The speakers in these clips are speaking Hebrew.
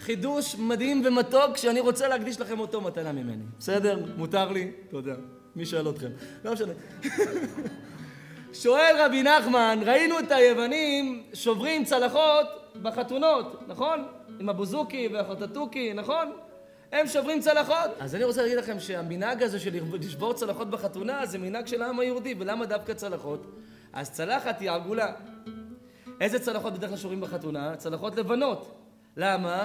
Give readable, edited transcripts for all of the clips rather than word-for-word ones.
חידוש מדהים ומתוק שאני רוצה להקדיש לכם אותו מתנה ממני. בסדר? מותר לי? תודה. מי שואל אתכם? לא משנה. שואל רבי נחמן, ראינו את היוונים שוברים צלחות בחתונות, נכון? עם הבוזוקי והחוטטוקי, נכון? הם שוברים צלחות. אז אני רוצה להגיד לכם שהמנהג הזה של לשבור צלחות בחתונה זה מנהג של העם היהודי. ולמה דווקא צלחות? אז צלחת היא עגולה. איזה צלחות בדרך כלל שוברים בחתונה? צלחות לבנות. למה?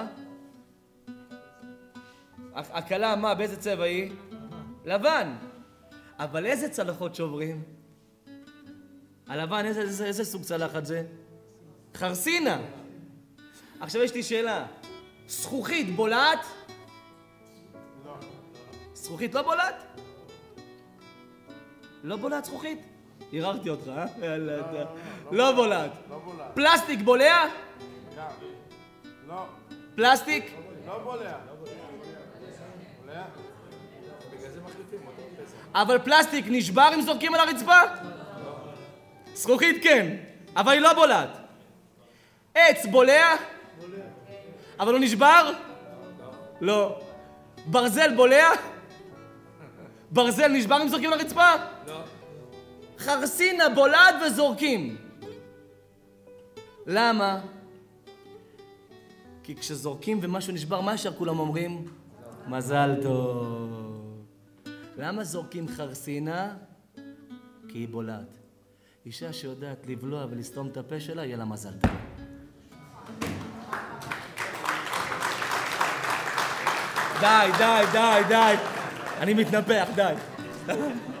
הכלה מה? באיזה צבע היא? לבן. אבל איזה צלחות שוברים? הלבן, איזה סוג צלחת זה? חרסינה. עכשיו יש לי שאלה. זכוכית בולעת? זכוכית לא בולעת? לא בולעת זכוכית? עררתי אותך, אה? לא בולעת. פלסטיק בולע? לא. פלסטיק? לא בולע. אבל פלסטיק נשבר אם זורקים על הרצפה? זכוכית כן, אבל היא לא בולעת. עץ בולע? אבל הוא נשבר? לא. ברזל בולע? ברזל נשבר אם זורקים על הרצפה? לא. חרסינה בולעת וזורקים. למה? כי כשזורקים ומשהו נשבר, מה ישר כולם אומרים? מזל טוב. למה זורקים חרסינה? כי היא בולעת. אישה שיודעת לבלוע ולסתום את הפה שלה, יהיה לה מזל טוב. די. אני מתנפח, די.